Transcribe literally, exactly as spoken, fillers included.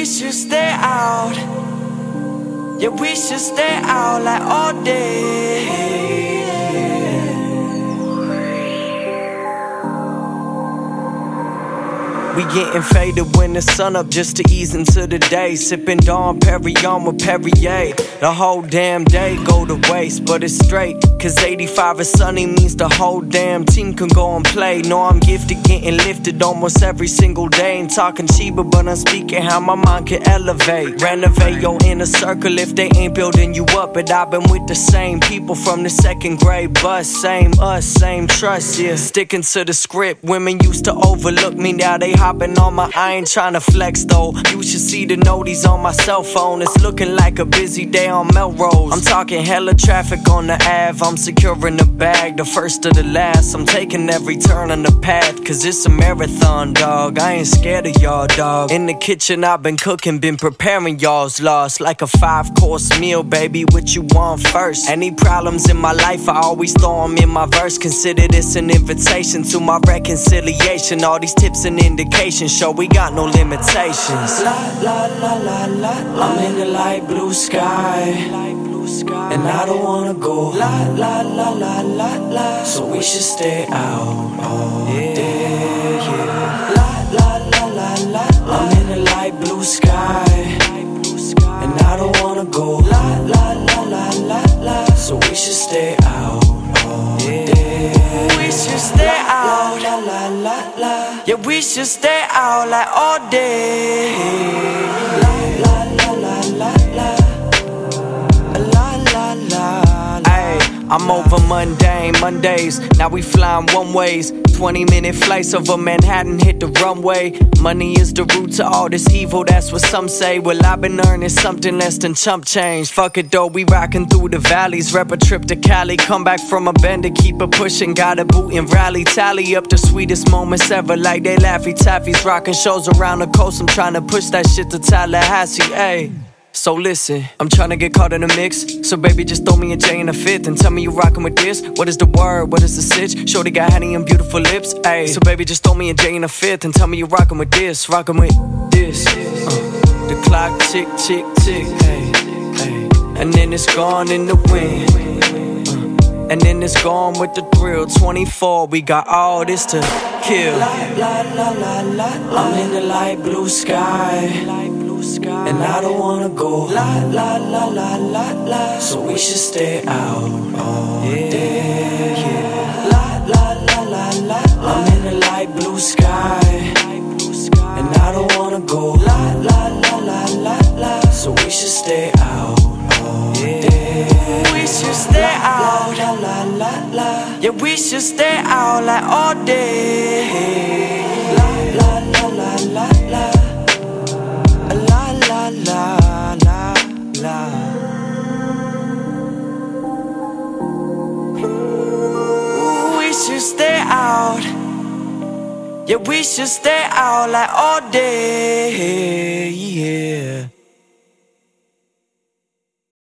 should stay out. Yeah, we should stay out like all day. We getting faded when the sun up just to ease into the day. Sipping Dawn Perignon with Perrier. The whole damn day go to waste, but it's straight. Cause eighty-five is sunny means the whole damn team can go and play. Know I'm gifted, getting lifted almost every single day. Ain't talking cheaper, but I'm speaking how my mind can elevate. Renovate your inner circle if they ain't building you up. But I've been with the same people from the second grade bus. Same us, same trust, yeah. Sticking to the script, women used to overlook me, now they hopping on my, I ain't tryna flex though. You should see the noties on my cell phone. It's looking like a busy day on Melrose. I'm talking hella traffic on the Ave. I'm securing the bag, the first to the last. I'm taking every turn on the path, cause it's a marathon, dog. I ain't scared of y'all, dog. In the kitchen I've been cooking, been preparing y'all's loss. Like a five-course meal, baby, what you want first? Any problems in my life, I always throw them in my verse. Consider this an invitation to my reconciliation. All these tips and indications show we got no limitations. La, la, la, la, la, la. I'm in the light blue sky, and I don't wanna go. La, la, la, la, la, la. So we should stay out all day, yeah. La, la, la, la, la, la. I'm in the light blue sky, and I don't wanna go. La, la, la, la, la, la. So we should stay out all day. We should stay out. La, la, la, la. Yeah, we should stay out like all day. La, la, la, la, la, la. I'm over mundane Mondays, now we flying one ways. Twenty minute flights over Manhattan, hit the runway. Money is the root to all this evil, that's what some say. Well, I've been earning something less than chump change. Fuck it though, we rockin' through the valleys. Rep a trip to Cali, come back from a bend to keep it pushing. Got a boot and rally, tally up the sweetest moments ever. Like they Laffy Taffies, rockin' shows around the coast. I'm trying to push that shit to Tallahassee, ayy. So listen, I'm tryna get caught in the mix. So baby, just throw me a J in a fifth and tell me you rockin' with this. What is the word? What is the sitch? Shorty got honey and beautiful lips. Ayy, so baby, just throw me a J in a fifth and tell me you rockin' with this. Rockin' with this. Uh, the clock tick, tick, tick. Ayy, ayy. And then it's gone in the wind. Uh, and then it's gone with the thrill. twenty-four, we got all this to kill. La, la, la, la, la, la. I'm in the light blue sky, and I don't wanna go. La, la, la, la, la, la. So we should stay out all day, yeah. La, la, la, la, la, la. I'm in the light blue sky, and I don't wanna go. La, la, la, la, la, la. So we should stay out all day. We should stay out. La, la, la, la. Yeah, we should stay out like all day. La, la, la, la, la, la. La, la, la, la, la. Ooh, we should stay out. Yeah, we should stay out like all day, yeah.